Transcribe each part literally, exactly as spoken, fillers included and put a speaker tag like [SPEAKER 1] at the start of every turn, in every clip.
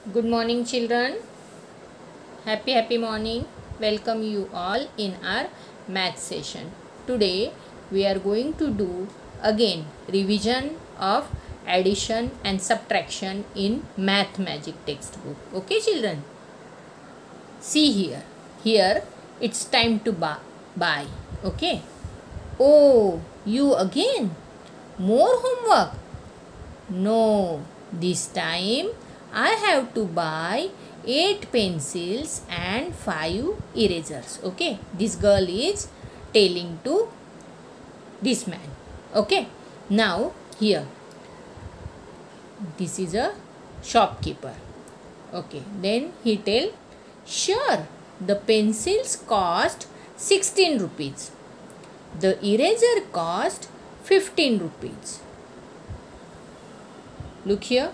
[SPEAKER 1] Good morning, children. Happy, happy morning. Welcome you all in our math session. Today we are going to do again revision of addition and subtraction in Math Magic textbook. Okay, children? See here. Here it's time to buy. buy. Okay. Oh, you again? More homework? No, this time I have to buy eight pencils and five erasers. Okay, this girl is telling to this man. Okay, now here, this is a shopkeeper. Okay, then he tell, sure, the pencils cost sixteen rupees. The eraser cost fifteen rupees. Look here.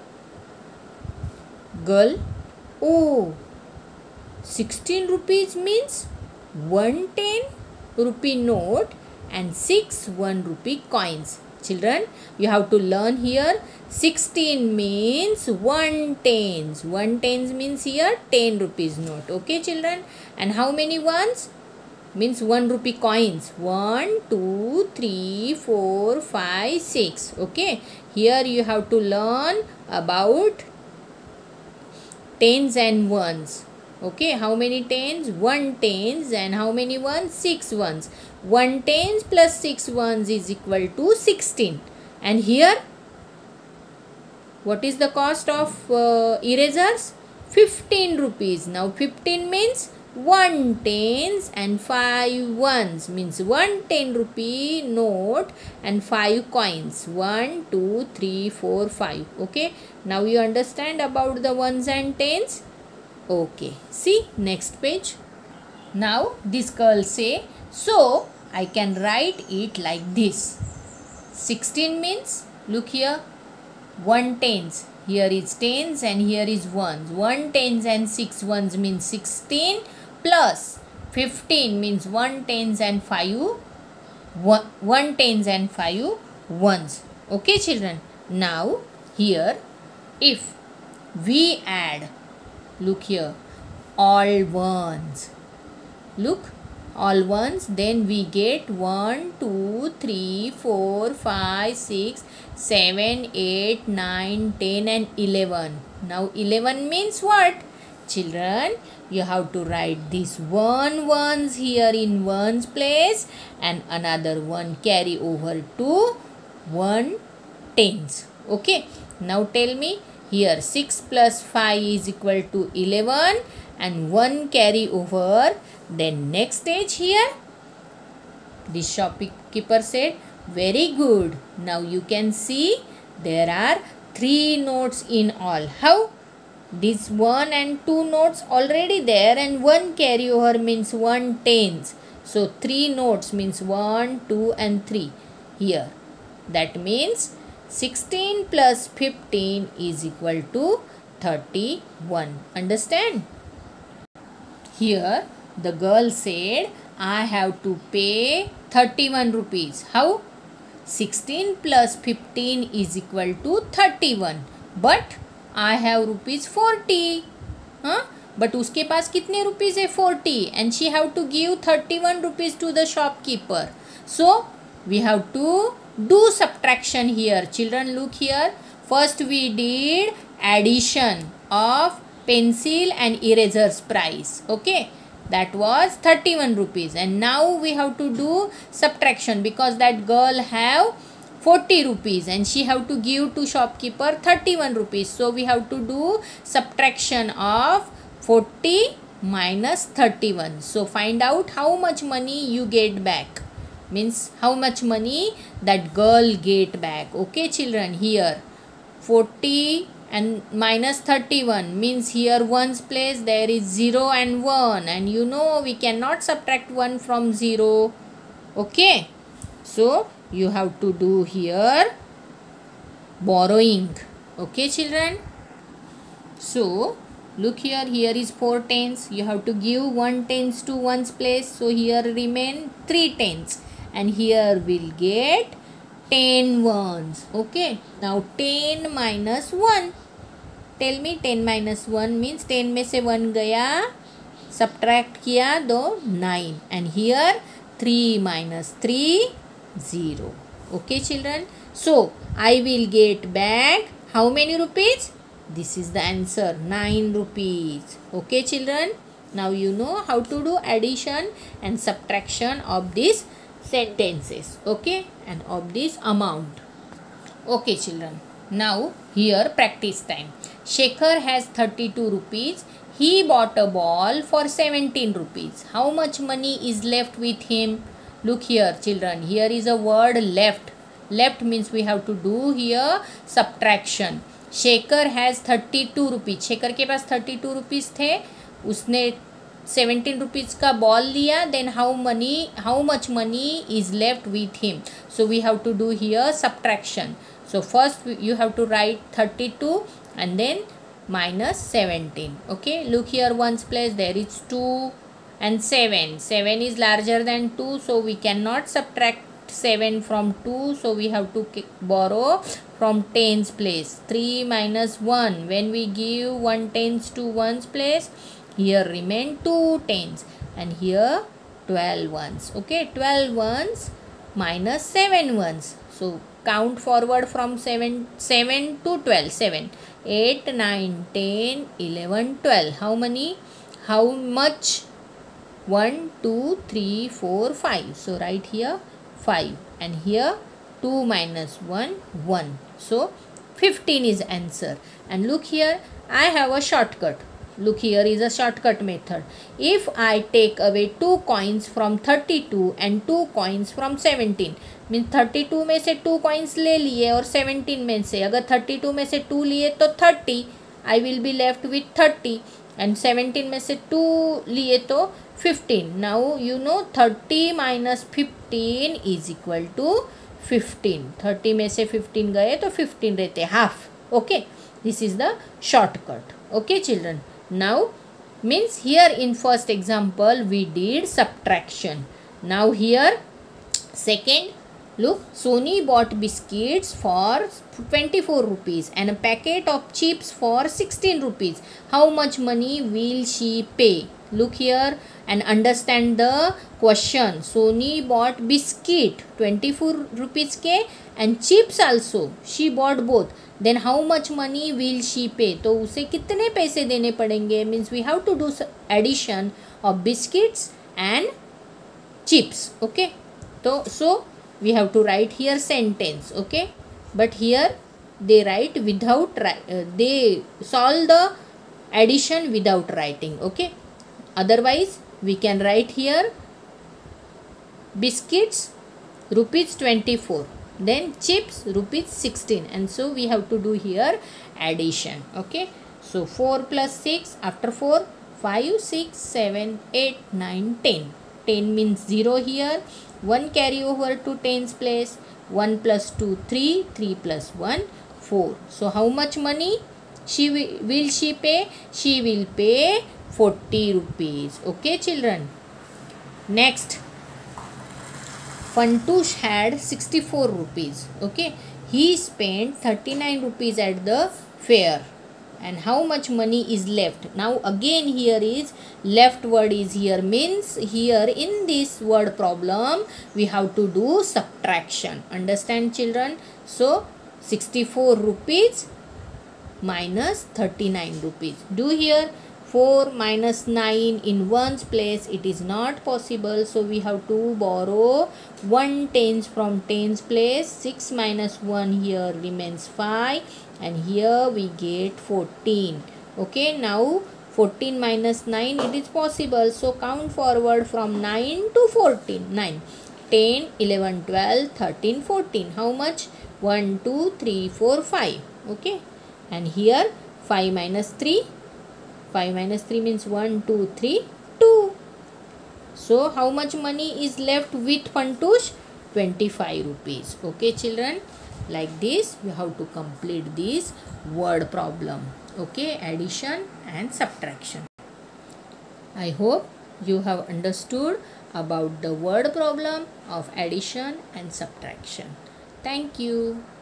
[SPEAKER 1] Girl, oh, sixteen rupees means one ten rupee note and six one rupee coins. Children, you have to learn here. sixteen means one tens. one tens means here ten rupees note. Okay, children? And how many ones? Means one rupee coins. one, two, three, four, five, six. Okay. Here you have to learn about tens and ones. Okay. How many tens? one tens. And how many ones? six ones. one tens plus six ones is equal to sixteen. And here, what is the cost of uh, erasers? fifteen rupees. Now fifteen means one tens and five ones, means one ten rupee note and five coins. one, two, three, four, five. Okay. Now you understand about the ones and tens? Okay. See next page. Now this girl say, so I can write it like this. sixteen means, look here, one tens. Here is tens and here is ones. one tens and six ones means sixteen. Plus fifteen means one tens and five one, one tens and five ones. Okay, children? Now here, if we add, look here, all ones, look, all ones, then we get one, two, three, four, five, six, seven, eight, nine, ten and eleven. Now eleven means what? Children, you have to write this one ones here in ones place and another one carry over to one tens. Okay. Now tell me, here six plus five is equal to eleven and one carry over. Then next stage here, the shopkeeper said, very good. Now you can see there are three notes in all. How? This one and two notes already there and one carryover means one tens. So three notes means one, two and three here. That means sixteen plus fifteen is equal to thirty-one. Understand? Here the girl said, I have to pay thirty-one rupees. How? sixteen plus fifteen is equal to thirty-one. But I have rupees forty. Huh? But उसके पास कितने rupees है? forty. And she have to give thirty-one rupees to the shopkeeper. So, we have to do subtraction here. Children, look here. First we did addition of pencil and erasers price. Okay. That was thirty-one rupees. And now we have to do subtraction because that girl have forty rupees and she have to give to shopkeeper thirty-one rupees. So we have to do subtraction of forty minus thirty-one. So find out how much money you get back. Means how much money that girl get back. Okay, children, here forty and minus thirty-one means here ones place there is zero and one. And you know we cannot subtract one from zero. Okay. So you have to do here borrowing. Okay, children? So look here, here is four tens. You have to give one tens to ones place. So here remain three tens. And here we'll get ten ones. Okay. Now ten minus one. Tell me ten minus one means ten में से one गया, subtract किया दो nine, and here three minus three zero. Okay children, so I will get back how many rupees? This is the answer, nine rupees. Okay children, now you know how to do addition and subtraction of these sentences, okay, and of this amount. Okay children, now here practice time. Shekhar has thirty-two rupees. He bought a ball for seventeen rupees. How much money is left with him? Look here children, here is a word left. Left means we have to do here subtraction. Shekhar has thirty-two rupees. Shekhar के पास thirty-two rupees थे, उसने seventeen rupees का ball लिया. Then how money, how much money is left with him? So we have to do here subtraction. So first you have to write thirty-two and then minus seventeen. Okay, look here, ones place there is two and seven. seven is larger than two, so we cannot subtract seven from two, so we have to borrow from tens place. three minus one, when we give one tens to ones place, here remain two tens, and here twelve ones. Okay, twelve ones minus seven ones. So count forward from seven, seven to twelve. seven, eight, nine, ten, eleven, twelve. How many? How much? one, two, three, four, five. So write here five, and here two minus one, one. So fifteen is answer. And look here, I have a shortcut. Look, here is a shortcut method. If I take away two coins from thirty-two and two coins from seventeen, means thirty-two में से two coins ले लिए और seventeen में से अगर thirty-two में से two लिए तो thirty, I will be left with thirty, and seventeen में से two लिए तो fifteen. Now you know thirty minus fifteen is equal to fifteen. thirty में से fifteen गए तो fifteen रहते, half. Okay, this is the shortcut. Okay children, now means here in first example we did subtraction. Now here second, look, Sony bought biscuits for twenty-four rupees and a packet of chips for sixteen rupees. How much money will she pay? Look here and understand the question. Sony bought biscuit twenty-four rupees के and chips also. She bought both. Then how much money will she pay? तो उसे कितने पैसे देने पड़ेंगे? Means we have to do addition of biscuits and chips. Okay. तो so we have to write here sentence. Okay. But here they write without uh, they solve the addition without writing. Okay. Otherwise we can write here biscuits rupees twenty-four, then chips rupees sixteen, and so we have to do here addition. Okay, so four plus six, after four, five, six, seven, eight, nine, ten. ten means zero here, one carry over to tens place, one plus two, three, three plus one, four. So how much money she will, will she pay? She will pay forty rupees. Okay children. Next, Fantush had sixty-four rupees. Okay, he spent thirty-nine rupees at the fair. And how much money is left? Now again here is left word is here, means here in this word problem we have to do subtraction. Understand children? So sixty-four rupees minus thirty-nine rupees. Do here four minus nine in ones place, it is not possible, so we have to borrow one tens from tens place. Six minus one here remains five, and here we get fourteen. Okay, now fourteen minus nine, it is possible, so count forward from nine to fourteen. nine, ten, eleven, twelve, thirteen, fourteen. How much? one, two, three, four, five. Okay, and here five minus three, five minus three means one, two, three, two. So how much money is left with Fantush? twenty-five rupees. Okay children, like this we have to complete this word problem. Okay, addition and subtraction. I hope you have understood about the word problem of addition and subtraction. Thank you.